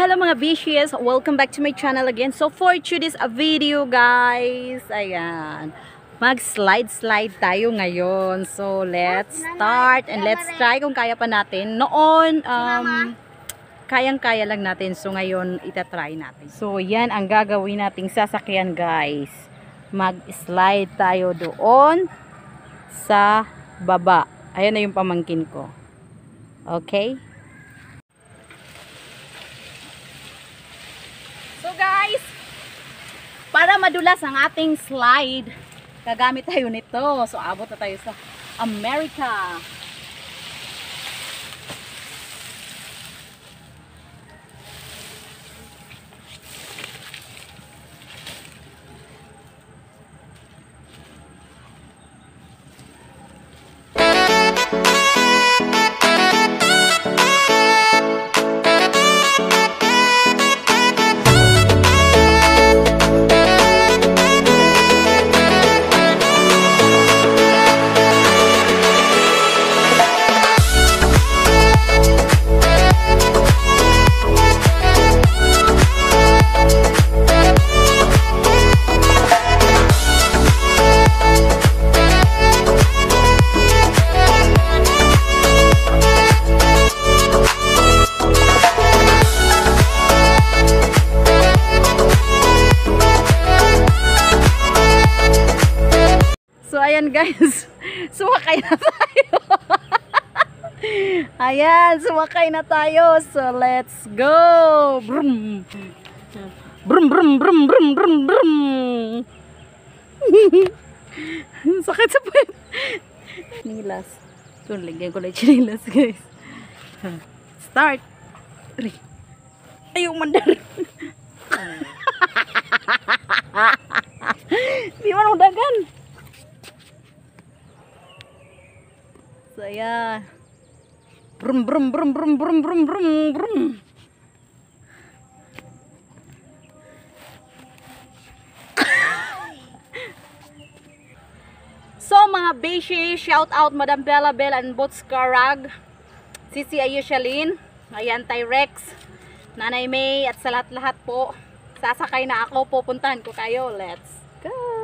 hello mga bishes! Welcome back to my channel again. So for today's video guys, ayan, mag-slide tayo ngayon. So let's start and let's try kung kaya pa natin. Noon, kayang-kaya lang natin. So ngayon, itatry natin. So yan ang gagawin nating sasakyan guys. Mag-slide tayo doon sa baba. Ayan na yung pamangkin ko. Okay? So guys, para madulas ang ating slide, gagamit tayo nito. So abot na tayo sa America. Ayan guys, sumakay na tayo. Ayan, sumakay na tayo. So let's go. Brum. Brum brum brum brum brum brum. Sakit sa puwet. Nilas. Kung lagyan ko lang chinilas guys. Start. Ayaw mandar. Di man dagan. So ayan. Brum brum brum brum brum brum brum brum. So mga beshi, shout out Madam Bella Bell and Bots Karag, Sisi Ayushalin, ayan Tyrex, Nanay May at sa lahat-lahat po. Sasakay na ako, pupuntahan ko kayo. Let's go.